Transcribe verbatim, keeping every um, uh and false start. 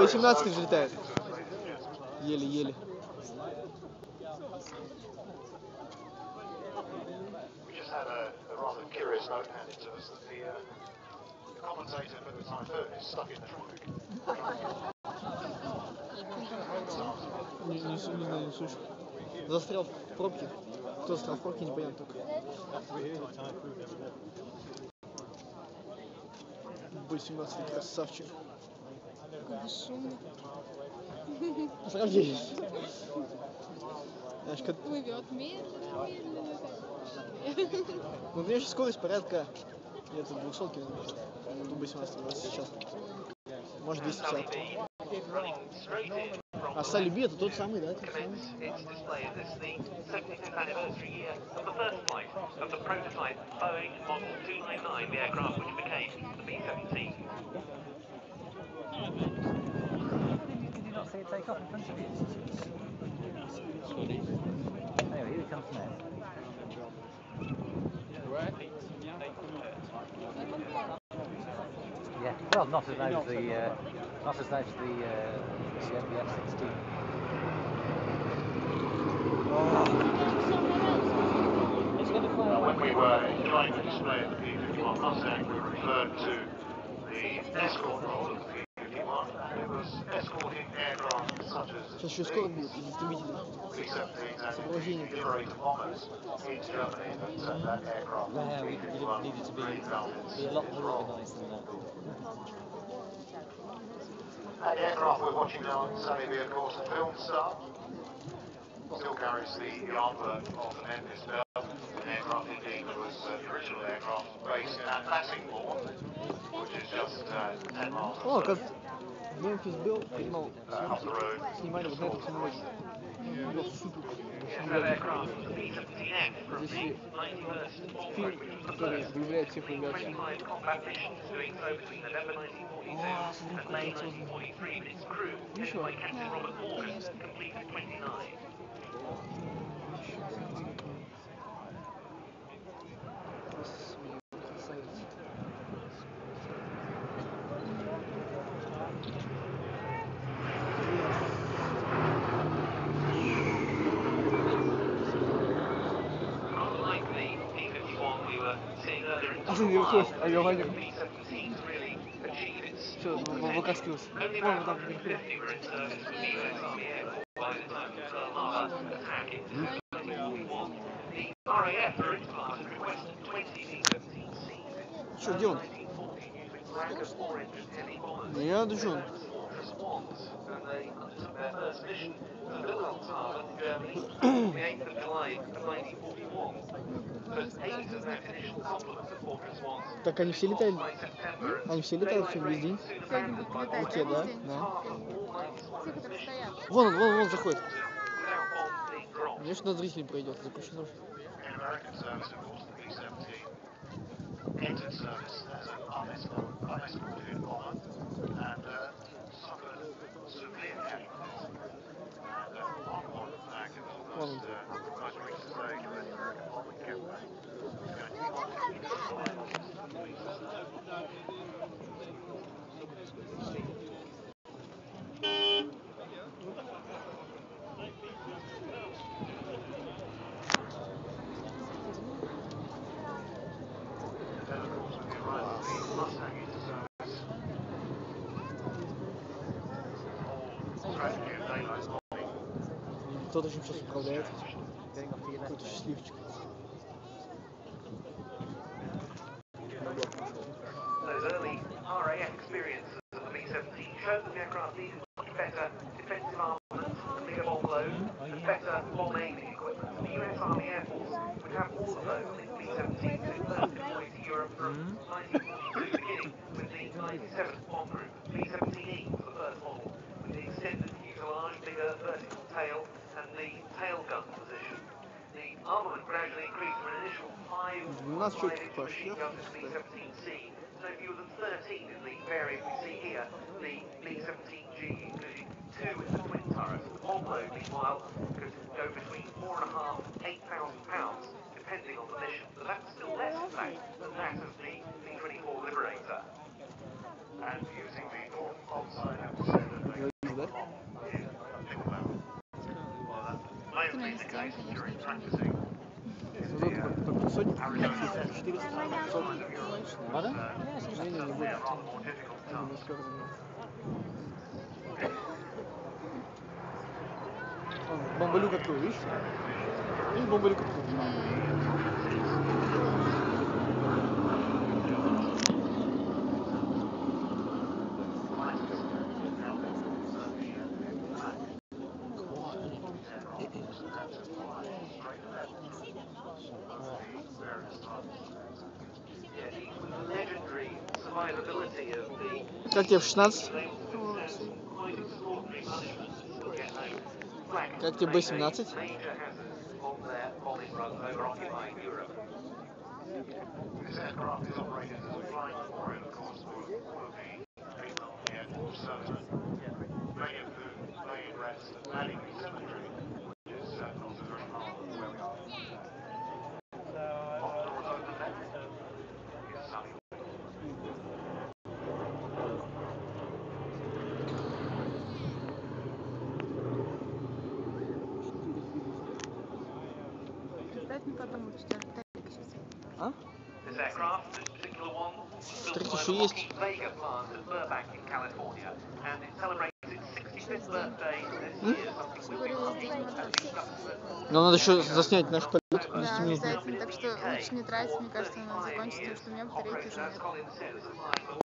восемнадцать взлетает. Еле-еле. Не, не, не знаю, не слышу. Застрял в пробке. Кто застрял в пробке, непонятно только. би семнадцать красавчик. Бесшумно. Правда? Плывет медленно, медленно. Ну, у меня сейчас скорость порядка где-то двухсот километров. Это би семнадцать сейчас. Может двести пятьдесят. А Салюби это тот самый, да? Тот самый. Did you not see it take off in front of you? Anyway, here comes Smith. Yeah, well, not as loud as the, uh, not as loud as the, uh, the B seventeen. When we were trying to display the P fifty-one Mustang, we referred to the escort role of the P fifty-one, and it was escorting aircraft such as Сейчас еще скоро будет истребители. B seventeens and the Liberator bombers in Germany that sent that aircraft. Well, we needed to be, be a lot more organised than that. And the aircraft we're watching now, Salivy, of course, a film star, still carries the, the artwork of an Endless Bell, an aircraft indeed that was uh, the original aircraft based at Bassingbourn, which is just uh, ten miles О, or so как Мемфис был, снимал uh, up the road. снимали вот на этом самолете. Был супер. Здесь фильм, который выявляет всех авиаций. О, смотри, какой грациозный. Видишь его? Красавец. А ты наверху, авиалайнер. Все, в облака скрылся. Вон, там, наверху. Что, где он? Нет, что он? Так они все летают? Они все летают все весь день? Сегодня будут летать Летят, да? весь день. Да. Все, которые стоят. Вон он, вон, вон заходит. Мне что на зрителей пройдет, запрещено же. Entered service as an unescorted, unescorted bomber and uh, suffered severe casualties. And uh, one point of fact, it was almost, uh, almost reached the stage where the American bombing campaign was going to be wanted to destroy then, of course, when we arrived at the Mustang into service, whole strategy of daylight bombing. Кто-то же сейчас управляет. Какой-то счастливчик. Those early R A F experiences of the B seventeen showed that the aircraft needed much better defensive armament, bigger bomb load, and better bomb aiming equipment. The U S Army Air Force would have all of those in B seventeens it first deployed to Europe from nineteen forty-two, beginning with the ninety-seventh Bomb Group. B seventeen E was the first model, with the extended fuselage, bigger vertical tail, and the tail gun position. The armament gradually increased from an initial five five-inch machine guns in the B seventeen C to no fewer than thirteen in the variant we see here, the B seventeen G, including two in the twin turret. The bomb load, meanwhile, could go between four and a half and eight thousand pounds, depending on the mission. But that's still less, in fact, than that of the B twenty-four Liberator. And using the north bomb side, I have to say that they practicing. Вот это только- только сотни, четыреста, сотни. Pardon? Не, не, не будет. They're rather more difficult Я думаю, tasks. скоро заберу. Вон, бомболюк открыл, видишь? Видишь, бомболюк открыл. Legendary survivability of the Как тебе в шестнадцать? quite extraordinary punishments to get home. Flag Как тебе бэ семнадцать? major hazards on their bombing run over occupying Europe. This aircraft is operated as a flying memorial, of course, for all of the people on the Air Force service. Many of whom lay in rest at Manning Cemetery, which is uh, not so very far from where we are. Off doors open then. It's sunny. Кстати, не потому, что Талька сейчас. А? This aircraft, this particular one, was built by Встретишь, the есть. Lockheed Vega plant at Burbank in California, and it celebrates its sixty-fifth birthday this year, something we'll be Говорю, здесь marking мотор. as we discuss Нам надо еще заснять наш полет. Да, десятиминутный. обязательно. Так что лучше не тратить, мне кажется, на закончить, потому что у меня батарейки уже нет.